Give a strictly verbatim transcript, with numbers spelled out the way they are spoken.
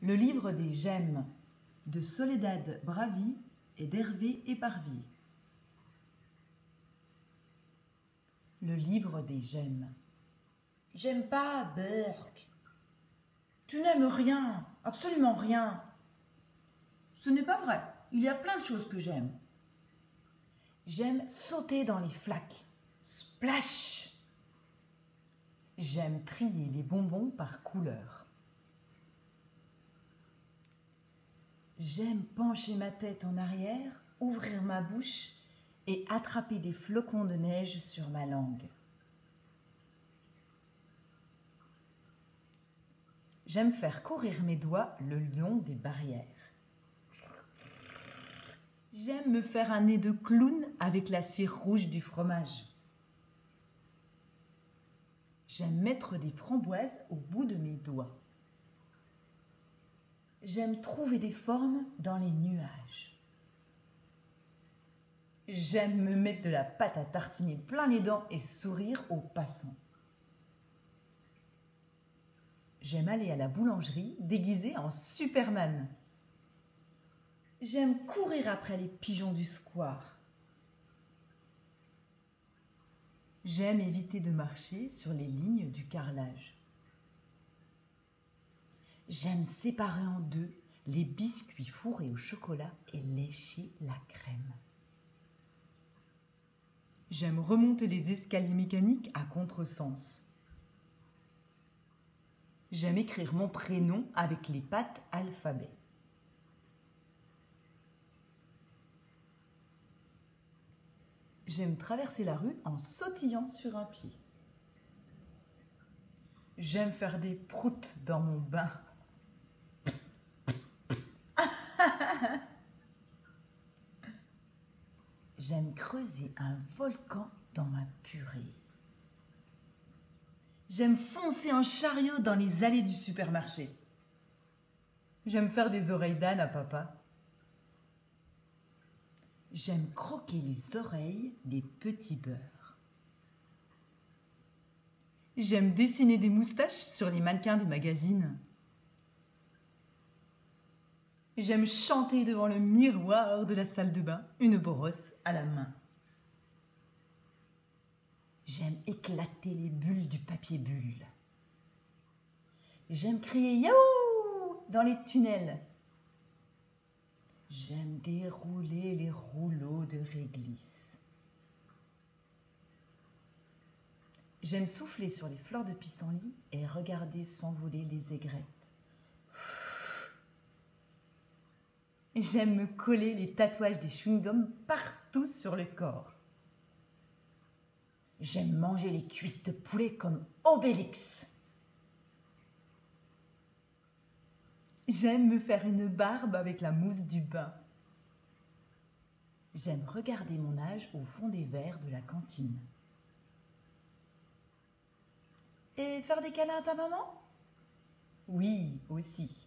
Le livre des J'aime de Soledad Bravi et d'Hervé Éparvier. Le livre des J'aime. J'aime pas Burke. Tu n'aimes rien, absolument rien. Ce n'est pas vrai, il y a plein de choses que j'aime. J'aime sauter dans les flaques. Splash! J'aime trier les bonbons par couleur. J'aime pencher ma tête en arrière, ouvrir ma bouche et attraper des flocons de neige sur ma langue. J'aime faire courir mes doigts le long des barrières. J'aime me faire un nez de clown avec la cire rouge du fromage. J'aime mettre des framboises au bout de mes doigts. J'aime trouver des formes dans les nuages. J'aime me mettre de la pâte à tartiner plein les dents et sourire aux passants. J'aime aller à la boulangerie déguisée en Superman. J'aime courir après les pigeons du square. J'aime éviter de marcher sur les lignes du carrelage. J'aime séparer en deux les biscuits fourrés au chocolat et lécher la crème. J'aime remonter les escaliers mécaniques à contresens. J'aime écrire mon prénom avec les pattes alphabet. J'aime traverser la rue en sautillant sur un pied. J'aime faire des proutes dans mon bain. J'aime creuser un volcan dans ma purée. J'aime foncer en chariot dans les allées du supermarché. J'aime faire des oreilles d'âne à papa. J'aime croquer les oreilles des petits beurres. J'aime dessiner des moustaches sur les mannequins des magazines. J'aime chanter devant le miroir de la salle de bain, une brosse à la main. J'aime éclater les bulles du papier bulle. J'aime crier « Yahoo !» dans les tunnels. J'aime dérouler les rouleaux de réglisse. J'aime souffler sur les fleurs de pissenlit et regarder s'envoler les aigrettes. J'aime me coller les tatouages des chewing-gums partout sur le corps. J'aime manger les cuisses de poulet comme Obélix. J'aime me faire une barbe avec la mousse du bain. J'aime regarder mon âge au fond des verres de la cantine. Et faire des câlins à ta maman? Oui, aussi.